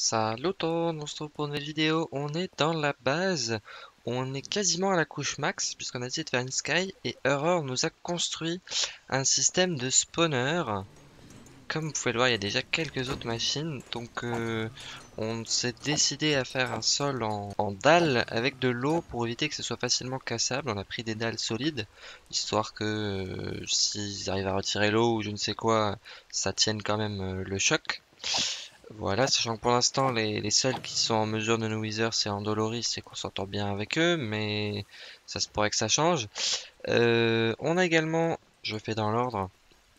Salut tout le monde, on se retrouve pour une nouvelle vidéo. On est dans la base, on est quasiment à la couche max puisqu'on a essayé de faire une sky et Error nous a construit un système de spawner. Comme vous pouvez le voir, il y a déjà quelques autres machines, donc on s'est décidé à faire un sol en dalles avec de l'eau pour éviter que ce soit facilement cassable. On a pris des dalles solides, histoire que s'ils arrivent à retirer l'eau ou je ne sais quoi, ça tienne quand même le choc. Voilà, sachant que pour l'instant, les seuls qui sont en mesure de nous wither, c'est Andoloris et qu'on s'entend bien avec eux, mais ça se pourrait que ça change. On a également, je fais dans l'ordre,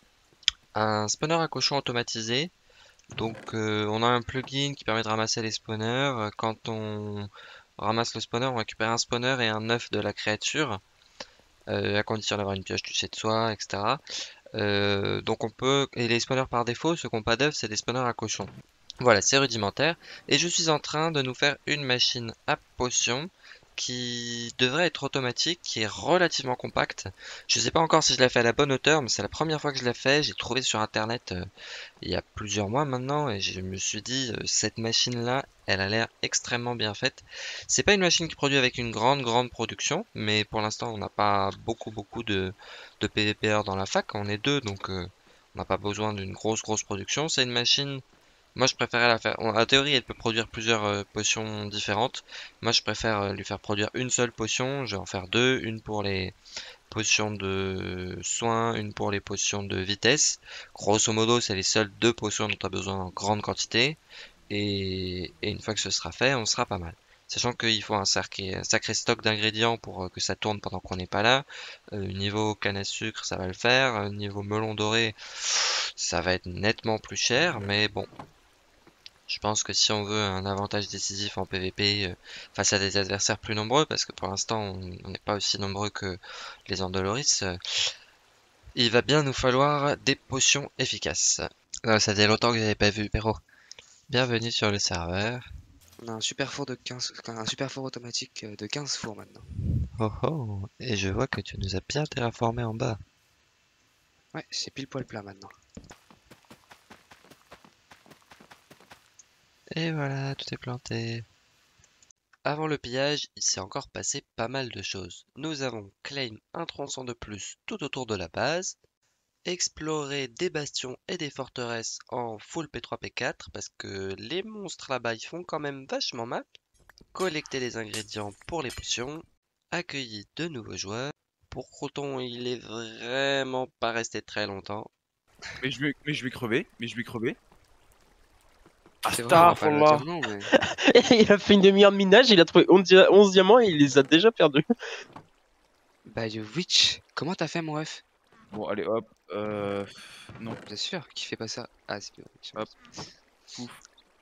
un spawner à cochon automatisé. Donc, on a un plugin qui permet de ramasser les spawners. Quand on ramasse le spawner, on récupère un spawner et un œuf de la créature, à condition d'avoir une pioche du de soi, etc. Donc on peut, et les spawners par défaut, ceux qui n'ont pas d'œuf, c'est des spawners à cochon. Voilà, c'est rudimentaire. Et je suis en train de nous faire une machine à potions qui devrait être automatique, qui est relativement compacte. Je sais pas encore si je la fais à la bonne hauteur, mais c'est la première fois que je la fais. J'ai trouvé sur internet il y a plusieurs mois maintenant et je me suis dit cette machine-là, elle a l'air extrêmement bien faite. C'est pas une machine qui produit avec une grande production, mais pour l'instant on n'a pas beaucoup de PVPR dans la fac. On est deux, donc on n'a pas besoin d'une grosse production. C'est une machine. Moi, je préférais la faire. En théorie, elle peut produire plusieurs potions différentes. Moi, je préfère lui faire produire une seule potion. Je vais en faire deux, une pour les potions de soins, une pour les potions de vitesse. Grosso modo, c'est les seules deux potions dont tu as besoin en grande quantité. Et une fois que ce sera fait, on sera pas mal. Sachant qu'il faut un sacré stock d'ingrédients pour que ça tourne pendant qu'on n'est pas là. Niveau canne à sucre, ça va le faire. Niveau melon doré, ça va être nettement plus cher. Mais bon, je pense que si on veut un avantage décisif en PvP face à des adversaires plus nombreux, parce que pour l'instant on n'est pas aussi nombreux que les Andoloris, il va bien nous falloir des potions efficaces. Ça faisait longtemps que j'avais pas vu, Perro. Bienvenue sur le serveur. On a un super four de 15, un super four automatique de 15 fours maintenant. Oh oh, et je vois que tu nous as bien terraformé en bas. Ouais, c'est pile poil plat maintenant. Et voilà, tout est planté. Avant le pillage, il s'est encore passé pas mal de choses. Nous avons claim un tronçon de plus tout autour de la base, explorer des bastions et des forteresses en full P3-P4 parce que les monstres là-bas ils font quand même vachement mal. Collecter les ingrédients pour les potions, accueillir de nouveaux joueurs. Pour Croton, il est vraiment pas resté très longtemps. Mais je vais crever, C'est vrai, on va pas le dire Astaghfirullah. non, mais. Il a fait une demi-heure de minage, il a trouvé 11 diamants et il les a déjà perdus. Bah, de Witch, comment t'as fait, mon ref? Bon, allez, hop. Non, Bien sûr, qui fait pas ça? Ah, c'est bien. hop, pouf.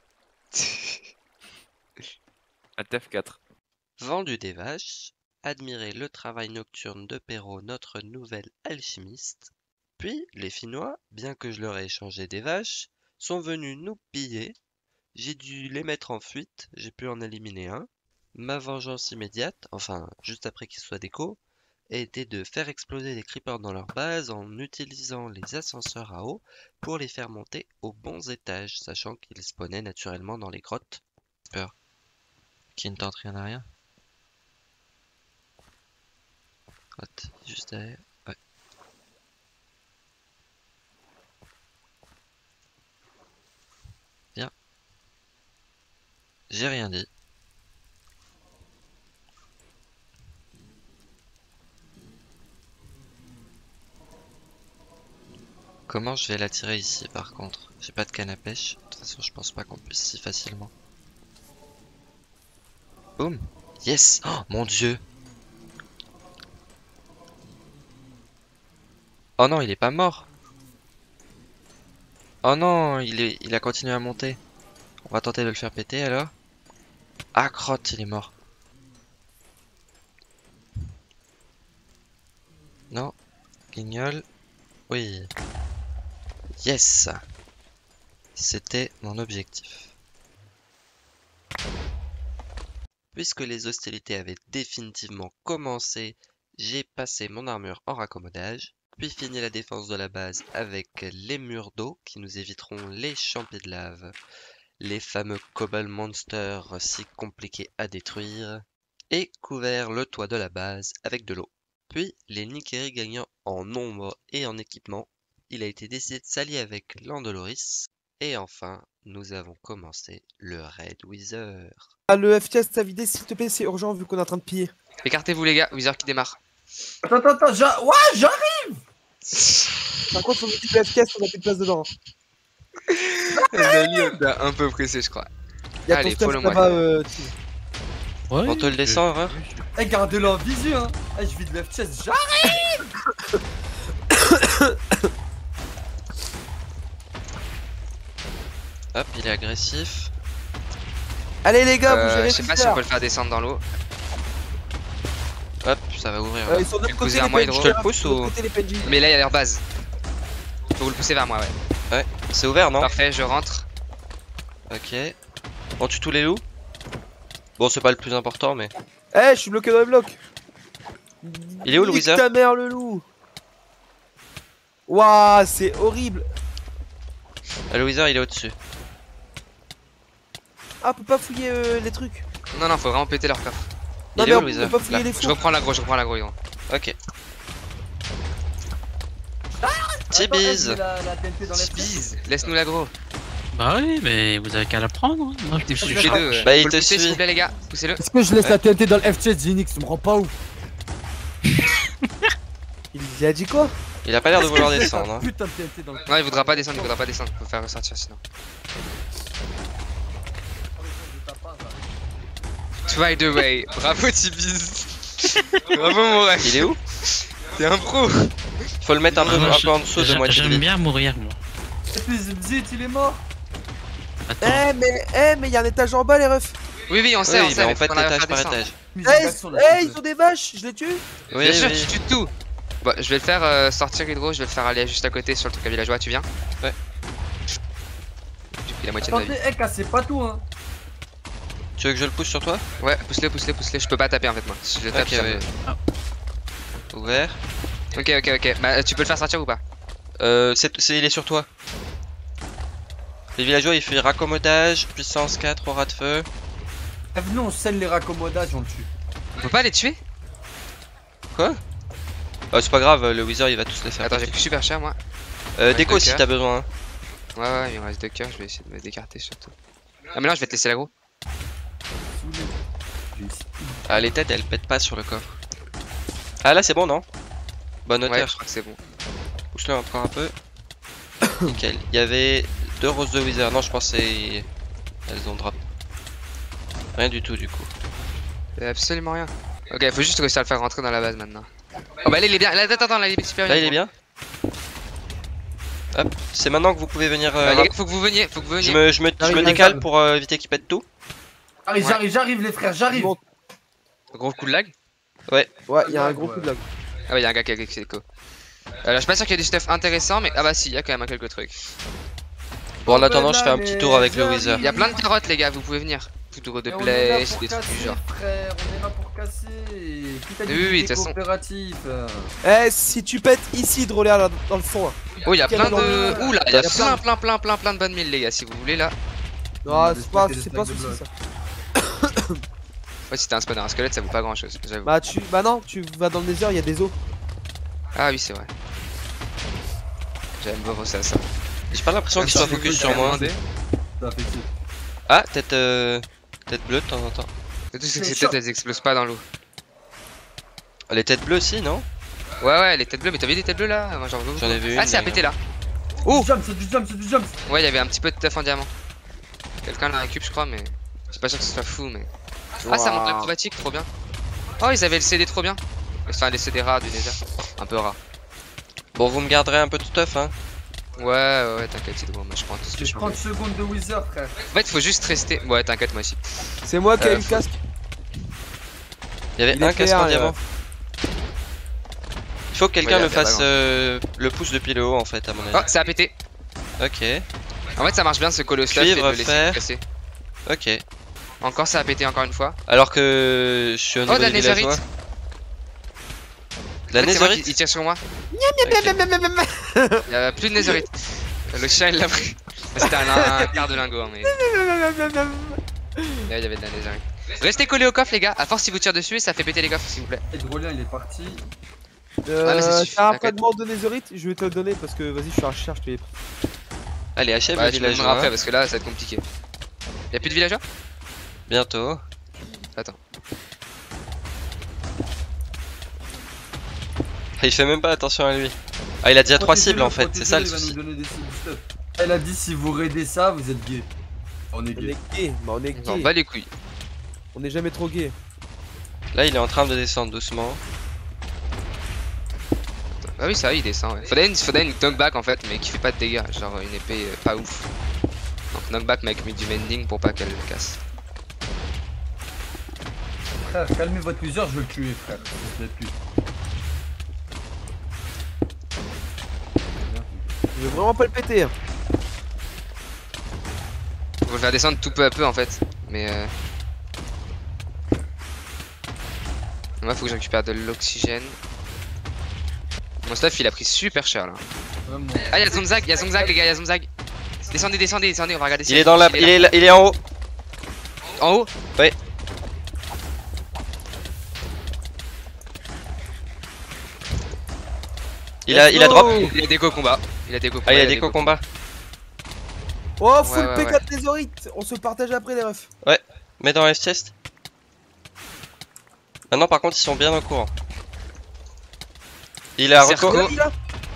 À TF4. Vendu des vaches, admirer le travail nocturne de Perrault, notre nouvel alchimiste. Puis les Finnois, bien que je leur ai échangé des vaches, sont venus nous piller. J'ai dû les mettre en fuite, j'ai pu en éliminer un. Ma vengeance immédiate, enfin juste après qu'ils soient déco, a été de faire exploser les creepers dans leur base en utilisant les ascenseurs à eau pour les faire monter aux bons étages, sachant qu'ils spawnaient naturellement dans les grottes. Peur. Qui ne tente rien à rien. What? Juste derrière. Ouais. Bien. J'ai rien dit. Comment je vais l'attirer ici par contre? J'ai pas de canne à pêche. De toute façon, je pense pas qu'on puisse si facilement. Boum! Yes! Oh mon dieu! Oh non, il est pas mort! Oh non, il a continué à monter. On va tenter de le faire péter alors. Ah crotte, il est mort. Non, guignol. Oui. Yes! C'était mon objectif. Puisque les hostilités avaient définitivement commencé, j'ai passé mon armure en raccommodage, puis fini la défense de la base avec les murs d'eau qui nous éviteront les champis de lave les fameux Cobble Monsters si compliqués à détruire, et couvert le toit de la base avec de l'eau. Puis, les Nickeri gagnant en nombre et en équipement, il a été décidé de s'allier avec Landoloris, et enfin, nous avons commencé le Raid Wither. Ah, le FTS t'a vidé, s'il te plaît, c'est urgent vu qu'on est en train de piller. Écartez-vous les gars, Wizard qui démarre. Attends, ouais, j'arrive. Par contre, faut mettre le FTS, on a plus de place dedans. T'es un peu pressé, je crois. Y'a Allez, ton stuff follow-moi. là-bas, Ouais, On te le descend, Horreur? Eh, gardez-le en visu, hein. Eh, je vide le F-chest, j'arrive. Hop, il est agressif. Allez les gars, vous Je gérez sais tout pas si on peut le faire descendre dans l'eau. Hop, ça va ouvrir. Ils sont de Tu l'autre le côté, pousses vers les moi, PNJ, Hydro. Je te le hein, pousse de l'autre ou- côté, les PNJ. Mais là, il y a leur base. Faut vous le pousser vers moi, ouais. C'est ouvert, non? Parfait, je rentre. Ok. On tue tous les loups? Bon, c'est pas le plus important, mais... Eh, je suis bloqué dans les blocs. Il est où, le Nique Wizard? ta mère, le loup. Waouh, c'est horrible. Ah, le Wizard, il est au-dessus. Ah, on peut pas fouiller les trucs. Non, non, faut vraiment péter leur coffre. Il Non, est mais où, on le peut Wizard? pas fouiller Là, les je fours. reprends l'agro, Hydro. Ok. Attends, Tibise. je mets la TNT dans les Bise, laisse-nous l'agro. Bah oui, mais vous avez qu'à la prendre. Hein. Moi, je me suis Touchez deux. Bah, il Faut te le pousser, suit. s'il vous plaît, les gars. Poussez-le. Est-ce que je laisse la TNT dans le F-chest, Zinix? Tu me rends pas ouf. Il a dit quoi? Il a pas l'air de vouloir descendre. Hein. Putain de TNT dans le. Non, il voudra pas descendre, Faut faire ressortir sinon. By the way, bravo Tibise. Bravo mon ref. Il est où? T'es un pro. Faut le mettre un peu, Moi, un peu en dessous de moitié de J'aime vie. bien mourir, moi. Et puis Zit, il est mort. Attends. Mais y a un étage en bas, les refs. Oui, on sait, Oui, mais mais on fait faut qu'on arrive à étage faire par descendre. étage. Ils ont des vaches, je les tue. Oui, Bien sûr, oui. tu tues tout. Bon, je vais le faire sortir Hydro, je vais le faire aller juste à côté sur le truc à villageois, tu viens? Ouais. J'ai pris la moitié de ma vie. Attendez, eh, cassez pas tout, hein. Tu veux que je le pousse sur toi? Ouais, pousse-le. Je peux pas taper en fait, moi. Si je le tape, Ok, ça ouais. me- Ouvert. Ok. Bah, tu peux le faire sortir ou pas? Il est sur toi. Les villageois, il fait raccommodage, puissance 4, aura de feu. Eh, venez, on scelle les raccommodages, on le tue. On peut pas les tuer? C'est pas grave, le Wizard il va tous les faire. Attends, j'ai pris super cher moi. Déco deux si cœurs. t'as besoin. Hein. Ouais, il me reste 2 cœurs, je vais essayer de me décarter surtout. Ah, mais non, je vais te laisser l'agro. Saoulé. Ah, les têtes elles pètent pas sur le coffre. Ah là c'est bon, non? Bonne Ouais, hauteur. je crois que c'est bon. Pousse-le encore un peu. Nickel. Il y avait 2 roses de Wizard. Non, je pense que c'est. Elles ont drop. Rien du tout du coup. Absolument rien. Ok, faut juste réussir à le faire rentrer dans la base maintenant. Oh bah là il est bien, là attends, là il est super Là bien. il est bien. Hop, c'est maintenant que vous pouvez venir. Les gars, faut que vous veniez. je me J'arrive, décale j'arrive. pour éviter qu'il pète tout. J'arrive les frères, j'arrive. Bon. Gros coup de lag. Ouais, y a un gros coup de lag. Ah ouais, y'a un gars qui a cliqué écho. Je suis pas sûr qu'il y ait du stuff intéressant, mais ah bah si, y'a quand même quelques trucs. Bon, en attendant, je fais un petit tour avec le Wizard. Y'a plein de carottes, les gars, vous pouvez venir. Poudre de Et on est là blé, pour des trucs du casser, genre. frère, on est là pour casser. Quitte à Oui, du oui, de toute façon. coopératif. Eh, si tu pètes ici, Drôléa, là, dans le fond. Là. Oh, y'a plein Quel de. endroit. Oula, Y y'a a plein. plein de bonnes milles, les gars, si vous voulez là. Non, Des c'est pas stacks de souci blocs. ça. Ouais, si t'as un spawner, un squelette, ça vaut pas grand chose, j'avoue. Bah non, tu vas dans le désert, y a des os. Ah oui, c'est vrai. J'aime pas penser à ça. J'ai pas l'impression qu'il soit focus sur moi. Ça fait chier. Ah, tête bleue de temps en temps. Le truc, c'est que ces têtes, elles explosent pas dans l'eau. Les têtes bleues aussi, non? Ouais, les têtes bleues, mais t'as vu des têtes bleues là? Moi j'en veux. J'en ai vu une. Ah, c'est à mais- péter là. Oh, c'est du jump. Ouais, il y avait un petit peu de teuf en diamant. Quelqu'un l'a récup, je crois, mais je suis pas sûr que ce soit fou, mais. Ah, ça monte l'acrobatique, trop bien. Oh, ils avaient le CD trop bien. Enfin, les CD rares du désert. Un peu rare. Bon, vous me garderez un peu de stuff, hein. Ouais, t'inquiète, c'est bon, moi je prends tout ce que J'ai je peux. 30 secondes de Wizard, frère. En fait, faut juste rester. Ouais, t'inquiète, moi aussi. C'est moi qui ai eu le faut- casque. Il y avait Il est un casque clair, en il y a- diamant. Il faut que quelqu'un Ouais, le y a pas fasse grand. le pouce depuis le haut en fait, à mon Oh, avis. ça a pété. Ok, En fait, ça marche bien ce colo stuff et de Cuivre, le laisser fer. casser. ok. Encore, ça a pété encore une fois. Alors que je suis au Oh, niveau de la des villageois. netherite. La En fait, c'est moi netherite. il tire sur moi. Ok. Il y a plus de netherite. Le chien il l'a pris. C'était un quart de lingot, hein, mais. Là, il y avait de la netherite. Restez collés au coffre, les gars. À force, si vous tirez dessus, ça fait péter les coffres, s'il vous plaît. Et Drolien il est parti. mais c'est suffit, T'as un t'inquiète. fragment de netherite, je vais te le donner parce que vas-y, je suis à la recherche, je te l'ai pris. Allez, achève Ouais, le tu me le village. donneras après parce que là, ça va être compliqué. Y'a plus de villageois? Bientôt. Attends. Il fait même pas attention à lui. Ah, il a déjà 3 cibles en fait, c'est ça le Il va nous souci. donner des cibles, stop. Elle a dit si vous raidez ça, vous êtes gay. On est On gay. est gay, bah on est On s'en gay. bat les couilles. On est jamais trop gay. Là, il est en train de descendre doucement. Ah oui, ça, il descend. Ouais. Faudrait une knockback en fait, mais qui fait pas de dégâts. Genre une épée pas ouf. Donc knockback, mais avec du mending pour pas qu'elle le casse. Frère, calmez votre plusieurs, je veux le tuer, frère. Vous êtes plus. Je veux vraiment pas le péter. Hein. Faut le faire descendre tout peu à peu en fait. Mais moi, faut que je récupère de l'oxygène. Mon stuff il a pris super cher là. Vraiment. Ah, y'a Zomzag les gars, y'a Zomzag. Descendez, descendez, descendez, on va regarder si Il est dans la. Il est en haut. En haut. Il a drop. Il a déco combat. Il a déco combat. Ah, il a déco combat. Oh, full Ouais, P4 netherite. On se partage après les refs. Mets dans la chest. Maintenant, par contre, ils sont bien au courant. Il a Zerko. recours. Il a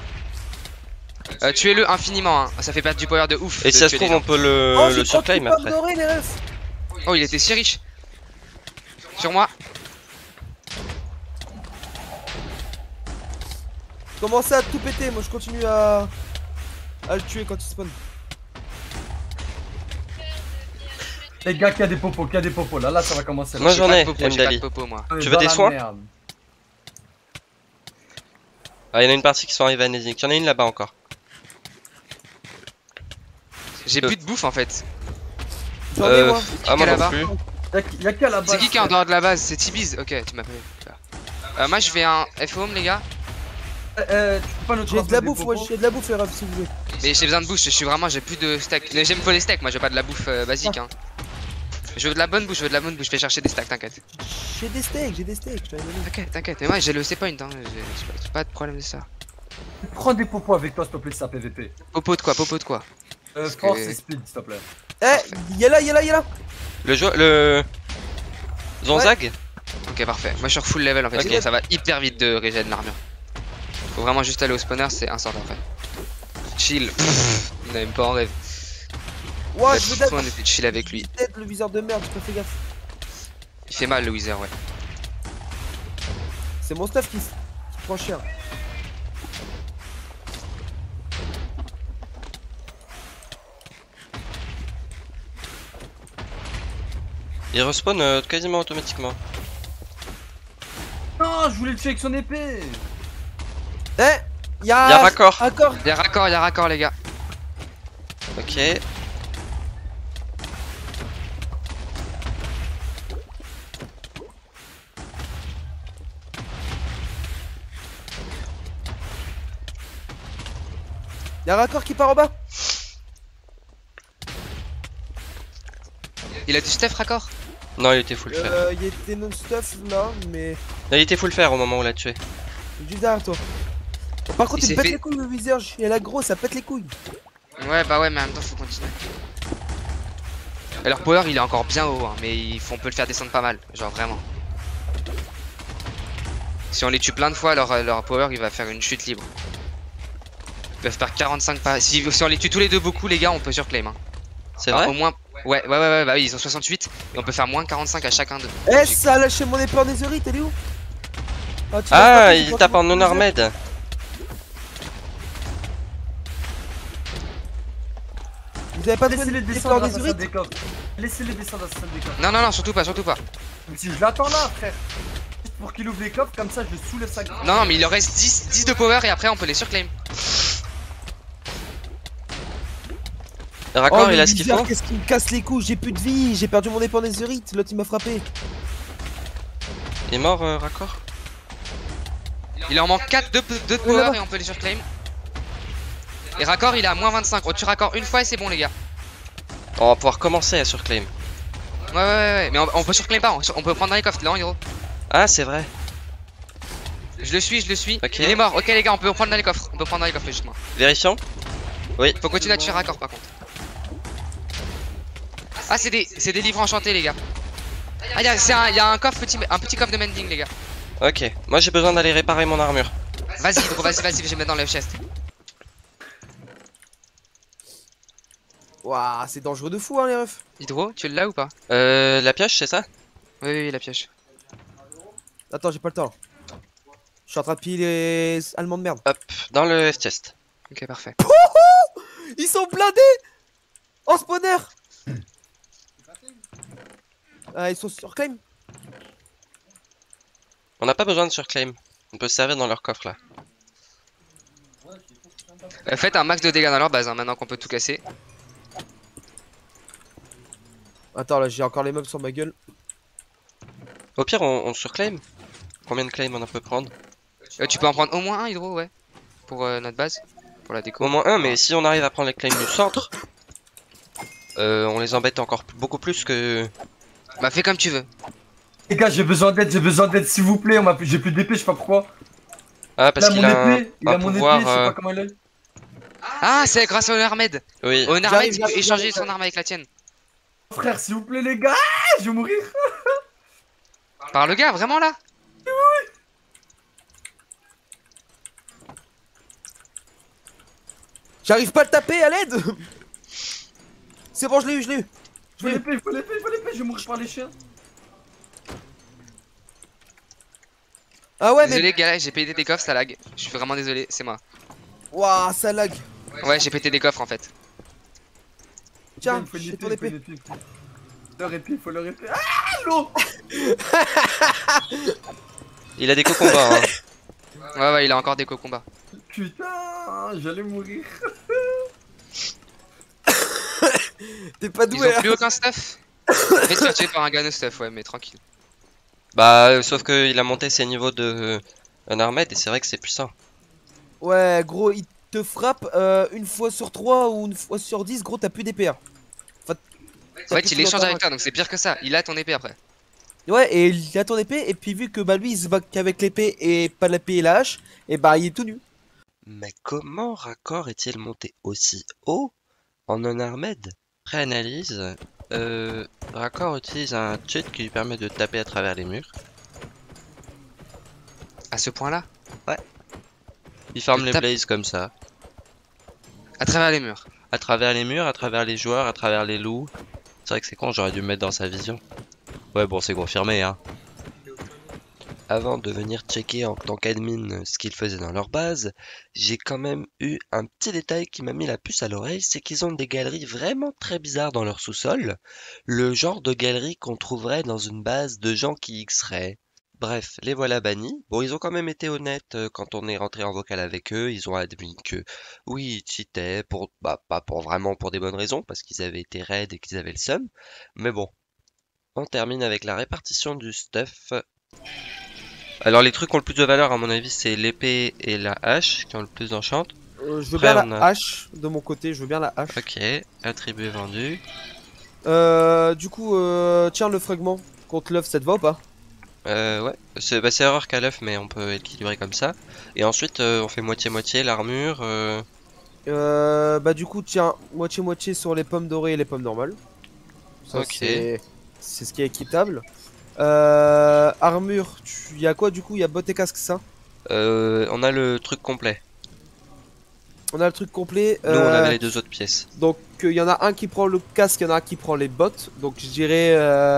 Tuez-le infiniment, hein. Ça fait perdre du power de ouf. Et de si ça se tuer trouve, les on peut le, Oh, le j'ai surclaim pas après. doré les refs. gens. Oh, il était si riche. Sur moi. Commencez à tout péter, moi je continue à le tuer quand il spawn. Les gars, qu'il y a des popos, qu'il y a des popos. Là, ça va commencer. Moi, J'ai j'en pas de ai, popo, j'ai pas Mdali. de popo, moi. On est tu veux dans des la soins merde. Ah, il y en a une partie qui sont arrivées à Nezik. Il y en a une là-bas encore. J'ai plus de bouffe en fait. J'en ai moi. Ah, moi non là-bas plus. Y'a qu'à la base. C'est qui est en dehors de la base? C'est Tibiz. Ok, tu m'as pas. Moi je vais un FO home les gars. Tu peux pas nous J'ai de la transmettre bouffe, des ouais, popos j'ai de la bouffe les refs si vous voulez. Mais j'ai besoin de bouffe, j'ai plus de steak. Mais j'aime pas les steaks, moi je veux pas de la bouffe basique hein. Je veux de la bonne bouffe, je vais chercher des stacks, t'inquiète. J'ai des steaks, je t'avais donné. T'inquiète, mais moi j'ai le C-point hein, j'ai pas de problème de ça. Prends des popos avec toi, s'il te plaît, ça PVP. Popo de quoi? Force et speed, s'il te plaît. Eh, y'a là. Le joueur. Le. Zonzag. Ok, parfait. Moi je suis full level en fait, Ok. sinon ça va hyper vite de régénérer l'armure. Faut vraiment juste aller au spawner, c'est instant en fait. Chill. On a même pas en rêve. Ouah, La je veux petite d'être on était chill avec lui. le viseur de merde, j'ai pas fait gaffe. Il fait mal le Wither, ouais. C'est mon stuff qui prend cher. Il respawn quasiment automatiquement. Non, je voulais le tuer avec son épée. Eh, y'a Il y a raccord. raccord. Y'a raccord les gars. Ok. Y'a raccord qui part en bas. Il a du stuff raccord? Non, il était full fer. Y'a des non-stuff là, mais Non, il était full fer au moment où on l'a tué. juste derrière toi. Par contre, Il il s'est pète fait- les couilles le viseur, il a l'aggro, ça pète les couilles. Ouais, bah ouais, mais en même temps, faut continuer. Et leur power, il est encore bien haut, hein, mais on peut le faire descendre pas mal, genre vraiment. Si on les tue plein de fois, leur power, il va faire une chute libre. Ils peuvent faire 45 pas. Si on les tue tous les deux beaucoup, les gars, on peut surclaim. Hein. C'est Enfin, vrai au moins. Ouais, bah oui, ils ont 68 et on peut faire moins 45 à chacun d'eux. Eh, ça a lâché mon épée en netherite, elle est où? Tu l'as Ah, pas pris, il tu tape prends en ton non-armed. Vous avez pas trouvé Laissez-les l'épée en descendre à sa salle netherite? des coffres. Laissez-les descendre à sa salle des coffres. Non, surtout pas. Si je l'attends là, frère. Juste pour qu'il ouvre les coffres, comme ça je le soulève sa gueule. Non, mais il leur reste 10 de power et après on peut les surclaim. Le raccord, mais il a ce qu'il Viseur, faut. Qu'est-ce qui me casse les couilles? J'ai plus de vie, j'ai perdu mon épée en netherite, l'autre il m'a frappé. Il est mort, raccord. Il en manque 4 de power et on peut les surclaim. Et raccord il est à moins 25. On tue raccord une fois et c'est bon les gars. On va pouvoir commencer à surclaim. Ouais. Mais on peut surclaim pas, on peut prendre dans les coffres, non héros. Ah, c'est vrai. Je le suis. Ok. Il est mort. Ok les gars, on peut prendre dans les coffres. Logiquement. Vérifions. Oui. Faut continuer à tuer raccord par contre. Ah c'est des livres enchantés les gars. Ah il y a un coffre un petit coffre de mending les gars. Ok. Moi, j'ai besoin d'aller réparer mon armure. Vas-y Hydro, vas-y, je vais mettre dans le chest. Waouh, c'est dangereux de fou, hein, les refs. Hydro, tu l'as ou pas? La pioche, c'est ça? Oui, la pioche. Attends, j'ai pas le temps. Je suis en train de piller les Allemands de merde. Hop, dans le F-chest. Ok, parfait. Ils sont blindés en spawner. Ils sont sur claim. On n'a pas besoin de surclaim. On peut se servir dans leur coffre là. Faites un max de dégâts dans leur base, hein, maintenant qu'on peut tout casser. Attends, là, j'ai encore les mobs sur ma gueule. Au pire, on surclaim. Combien de claims on en peut prendre? Tu peux en prendre au moins un, Hydro, ouais. Pour notre base. Pour la déco. Au moins un, mais si on arrive à prendre les claims du centre, on les embête encore beaucoup plus que... Bah, fais comme tu veux. Les gars, j'ai besoin d'aide, s'il vous plaît. J'ai plus d'épée, je sais pas pourquoi. Ah, parce Là, qu'il mon a épée, il un a mon épée, pouvoir... je sais pas comment il est. Ah, c'est grâce au Narmed. Oui. Au Narmed, J'arrive, tu peux j'arrive, échanger j'arrive. son arme avec la tienne. Frère, s'il vous plaît, les gars, je vais mourir. Par le gars, vraiment là? J'arrive pas à le taper, à l'aide. C'est bon, je l'ai eu. Il faut l'épée, je vais mourir par les chiens. Ah ouais, mais... Désolé, gars, j'ai pété des coffres, ça lag. Je suis vraiment désolé, c'est moi. Waouh, ça lag. Ouais, j'ai pété des coffres en fait. Tiens, Il faut j'ai l'épée, ton épée. Il faut leur épée. Ah, l'eau. Il a des co-combats, hein. Ouais, il a encore des co-combats. Putain, j'allais mourir. T'es pas Ils doué, ont hein. plus aucun stuff. Faites se faire tuer par un gars de stuff, ouais, mais tranquille. Bah, sauf qu'il a monté ses niveaux de... Un armède et c'est vrai que c'est puissant. Ouais, gros, il te frappe une fois sur 3 ou une fois sur 10, gros, t'as plus d'épée. Hein. En fait, il échange avec toi, donc c'est pire que ça. Il a ton épée après. Ouais, et il a ton épée, et puis vu que bah lui il se bat qu'avec l'épée et pas l'épée et la hache, et bah il est tout nu. Mais comment Raccord est-il monté aussi haut en un armède? Pré-analyse, Raccord utilise un cheat qui lui permet de taper à travers les murs. À ce point-là, Il farm Il les tape- blazes comme ça. à travers les murs. À travers les murs, à travers les joueurs, à travers les loups. C'est vrai que c'est con, j'aurais dû me mettre dans sa vision. Ouais, bon, c'est confirmé, hein. Avant de venir checker en tant qu'admin ce qu'ils faisaient dans leur base, j'ai quand même eu un petit détail qui m'a mis la puce à l'oreille, c'est qu'ils ont des galeries vraiment très bizarres dans leur sous-sol. Le genre de galerie qu'on trouverait dans une base de gens qui X-raient. Bref, les voilà bannis. Bon, ils ont quand même été honnêtes quand on est rentré en vocal avec eux. Ils ont admis que oui, ils cheataient pas pour vraiment pour des bonnes raisons, parce qu'ils avaient été raides et qu'ils avaient le seum. Mais bon, on termine avec la répartition du stuff. Alors les trucs qui ont le plus de valeur à mon avis c'est l'épée et la hache qui ont le plus d'enchant. Je veux Après, bien on la a- hache de mon côté, je veux bien la hache. Ok, attribut vendu. Du coup, tiens le fragment contre l'œuf, ça te va ou pas? Ouais, c'est erreur qu'à l'œuf mais on peut équilibrer comme ça. Et ensuite on fait moitié-moitié l'armure. Bah du coup, tiens, moitié-moitié sur les pommes dorées et les pommes normales. Ça, Ok. c'est ce qui est équitable. Armure, y a quoi du coup? Y a bottes et casque, ça? On a le truc complet. On a le truc complet. Nous on avait les deux autres pièces. Donc il y en a un qui prend le casque, il y en a un qui prend les bottes. Donc je dirais...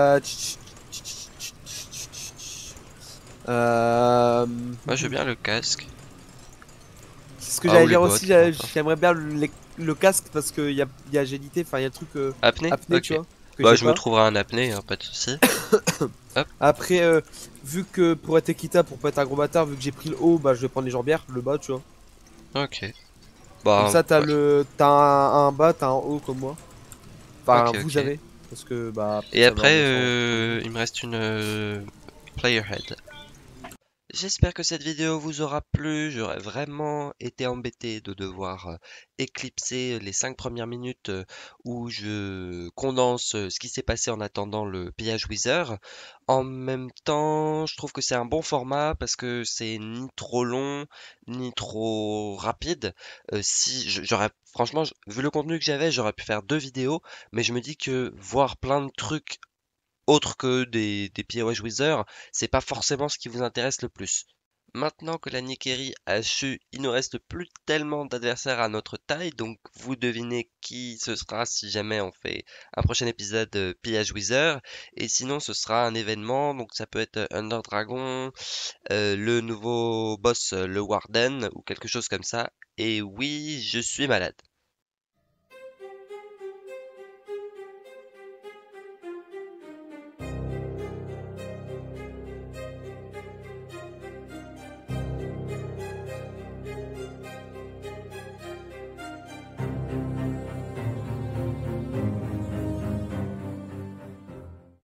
Moi je veux bien le casque. C'est ce que Ah, j'allais ou les dire bottes, aussi, peu importe. j'aimerais bien le casque parce qu'il y a agilité, enfin il y a le truc Apnée? apnée, Ok. tu vois. Que Bah j'ai je me pas. trouverai un apnée, hein, pas de souci. Après, vu que pour être équitable, pour pas être un gros bâtard, vu que j'ai pris le haut, bah je vais prendre les jambières, le bas, tu vois. Ok. Bah, Comme ça, t'as ouais. t'as un bas, t'as un haut comme moi. Enfin, Ok, vous ok. avez. Parce que, bah. Et ça après, va, il me reste une player head. J'espère que cette vidéo vous aura plu. J'aurais vraiment été embêté de devoir éclipser les 5 premières minutes où je condense ce qui s'est passé en attendant le pillage Wither. En même temps, je trouve que c'est un bon format parce que c'est ni trop long ni trop rapide. Si j'aurais franchement, vu le contenu que j'avais, j'aurais pu faire 2 vidéos, mais je me dis que voir plein de trucs autre que des pièges Wither, c'est pas forcément ce qui vous intéresse le plus. Maintenant que la Nikeri a chu, il ne reste plus tellement d'adversaires à notre taille, donc vous devinez qui ce sera si jamais on fait un prochain épisode de Pillage Wither. Et sinon, ce sera un événement, donc ça peut être Under Dragon, le nouveau boss, le Warden, ou quelque chose comme ça. Et oui, je suis malade.